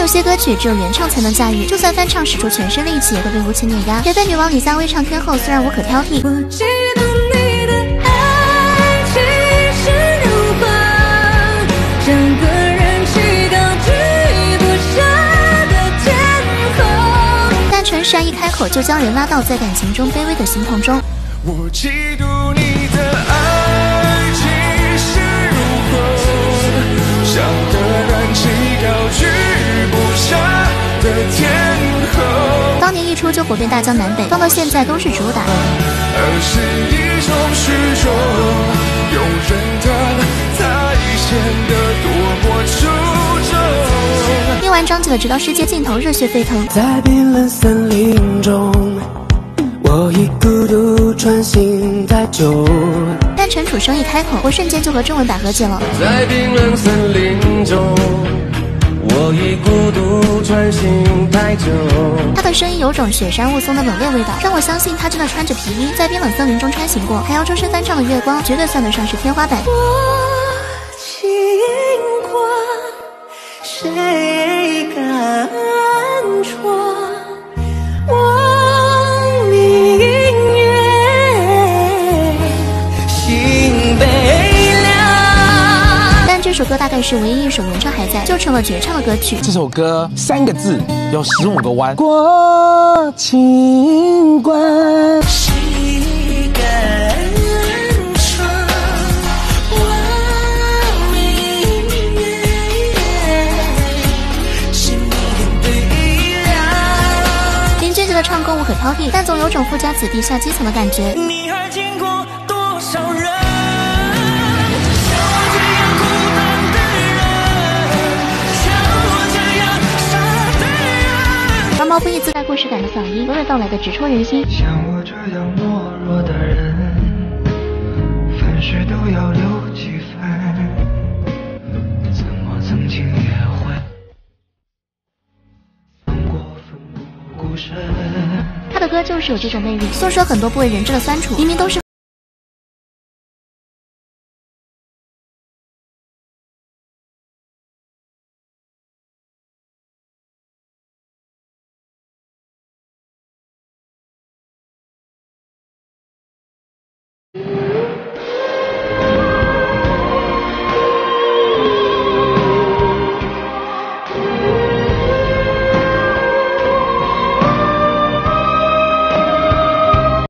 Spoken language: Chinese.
些歌曲只有原唱才能驾驭，就算翻唱使出全身力气，也会被无情碾压。绝非女王李佳薇唱天后，虽然无可挑剔。我嫉妒你的爱气势如虹，整个人气高居不下的天空。但陈珊一开口就将人拉到在感情中卑微的心痛中。我嫉妒你的爱气势如虹，像个人气高居不下的天后。当年一出就火遍大江南北，放到现在都是主打。而是一种虚荣，用人的才显得多么出众。听完张杰的《直到世界尽头》，热血沸腾。在冰冷森林中，我已孤独穿行太久。但陈楚生一开口，我瞬间就和中文版和解了。在冰冷森林中，我已孤独穿行太久。他的声音有种雪山雾凇的冷冽味道，让我相信他真的穿着皮衣在冰冷森林中穿行过。还要周深翻唱的《月光》，绝对算得上是天花板。我经过，谁敢说？这首歌大概是唯一一首原唱还在，就成了绝唱的歌曲。 这首歌3个字有15个弯。过情关，谁敢说？我明月是你很对了。林俊杰的唱功无可挑剔，但总有种富家子弟下基层的感觉。你还经过多少人？而毛不易自带故事感的嗓音，娓娓道来的直戳人心。像我这样懦弱的人，凡事都要留几分，怎么曾经也会放过奋不顾身。他的歌就是有这种魅力，诉说很多不为人知的酸楚，明明都是